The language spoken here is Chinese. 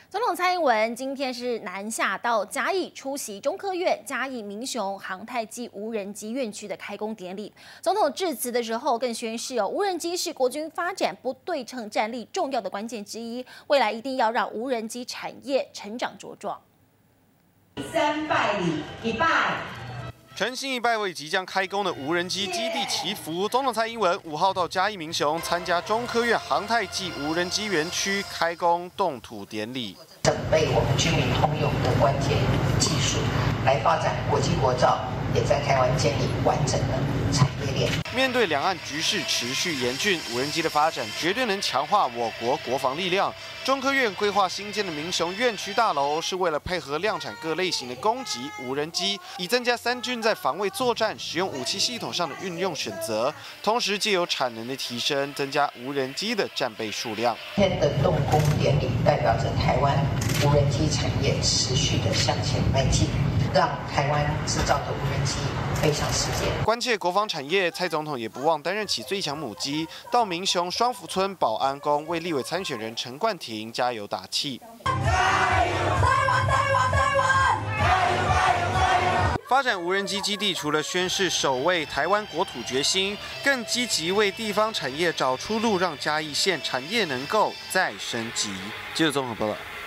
总统蔡英文今天是南下到嘉义出席中科院嘉义民雄航太暨无人机院区的开工典礼。总统致辞的时候更宣示无人机是国军发展不对称战力重要的关键之一，未来一定要让无人机产业成长茁壮。 3拜礼1拜。 诚心一拜为即将开工的无人机基地祈福。总统蔡英文5号到嘉义民雄参加中科院航太暨无人机园区开工动土典礼， 准备我们军民通用的关键技术，来发展国际国造，也在台湾建立完整的产业链。 面对两岸局势持续严峻，无人机的发展绝对能强化我国国防力量。中科院规划新建的民雄院区大楼，是为了配合量产各类型的攻击无人机，以增加三军在防卫作战使用武器系统上的运用选择，同时藉由产能的提升，增加无人机的战备数量。 今天的动工典礼代表着台湾无人机产业持续的向前迈进，让台湾制造的无人机飞向世界。 关切国防产业，蔡总统也不忘担任起最强母鸡，到民雄双福村保安宫为立委参选人陈冠廷加油打气。发展无人机基地，除了宣示守卫台湾国土决心，更积极为地方产业找出路，让嘉义县产业能够再升级。记者综合报道。